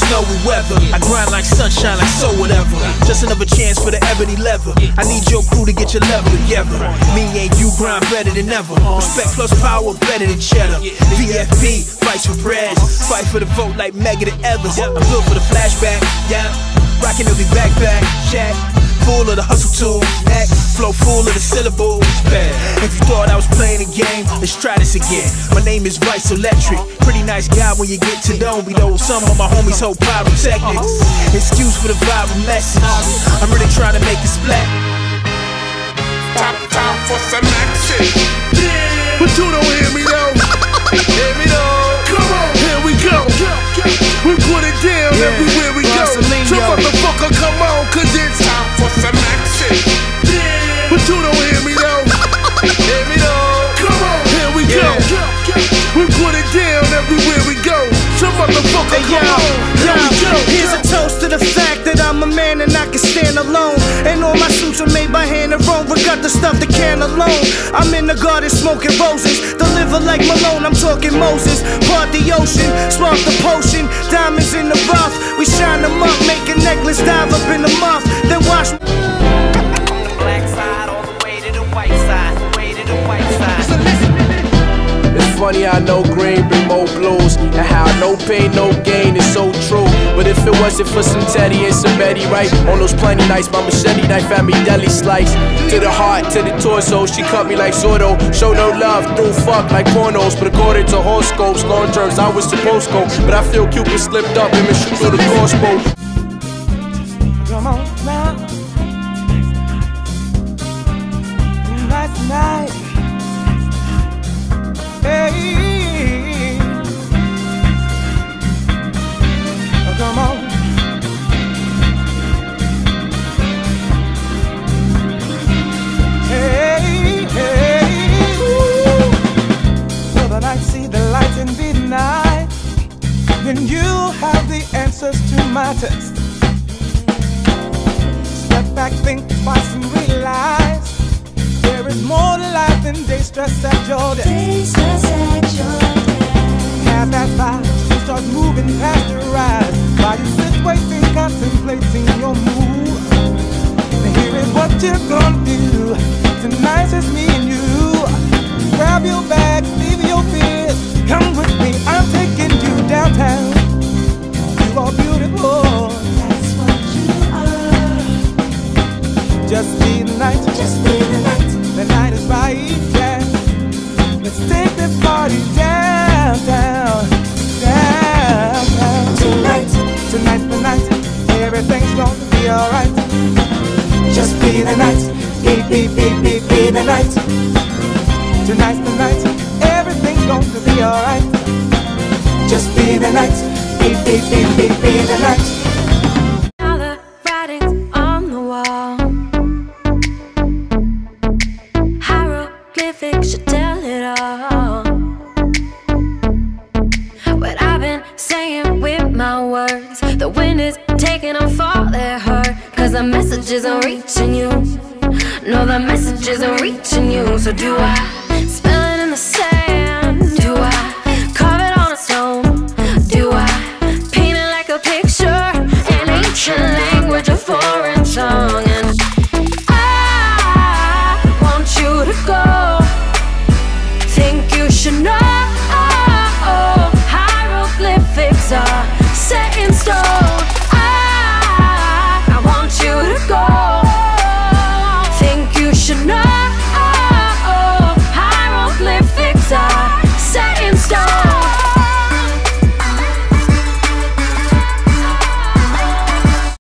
snowy weather. I grind like sunshine, like so whatever. Just another chance for the ebony leather. I need your crew to get your level together. Me and you grind better than ever. Respect plus power better than cheddar. VFP fights for bread, fight for the vote like Megan and Evers. I'm good for the flashback, yeah. Rockin' every backpack, shack. Full of the hustle tools, act, flow full of the syllables. If you thought I was playing a game, let's try this again. My name is Vice Electric. Pretty nice guy when you get to know me though. Some of my homies hold pyrotechnics. Excuse for the viral message. I'm really trying to make it splat. Time for some action. Yeah. But you don't hear me though. Hear me though. Come on, here we go. We put it down everywhere we go. So motherfucker, come on, cause it's time for some action. Yeah. But you don't hear me though. Hear me though. Come on, here we go. We put it down everywhere we go. So motherfucker, come on, here we go. Here's a toast to the fact that I'm a man and I can stand alone. And all my suits are made by hand and Rome. Got the stuff that can alone. I'm in the garden smoking roses. Deliver like Malone, I'm talking Moses. Part the ocean, spark the potion. Diamonds in the rough, we shine them up. Make a necklace, dive up in the muff. Then wash From the black side all the way to the white side. Way to the white side. So listen. It's funny how no green bring more blues, and how no pain, no gain is so true. But if it wasn't for some Teddy and some Betty, right? On those plenty nights, my machete knife had me deli slice. To the heart, to the torso, she cut me like Zordo. Show no love, through fuck like pornos. But according to horoscopes, long terms I was supposed to go. But I feel Cupid slipped up and shoot through the crossbow. Come on now. Nice night. Hey. Oh, come on. Hey, hey. Ooh. Will the night see the light and be night? Then you have the answers to my test. Step back, think twice and realize there is more to life than day stress at your desk. Have that vibe, you start moving past your eyes. While you sit waiting, contemplating your move. Now here is what you're gonna do. Tonight's just me and you. Grab your bags, leave your fears. Come with me, I'm taking you downtown. You are beautiful. That's what you are. Just be the night. Just be the night. The night is right, yeah. Let's take this party downtown, downtown. Tonight, tonight's the night. Everything's gonna be alright. Just be the night. Be the night. Tonight's the night. Everything's gonna be alright. Just be the night. Be the night. Now the writing's on the wall. Hieroglyphics should tell it all. What I've been saying with my words, the wind is taking them for their hurt. Cause the message isn't reaching you. No, the message isn't reaching you. So do I spell it in the sand? Do I carve it on a stone? Do I paint it like a picture? An ancient language of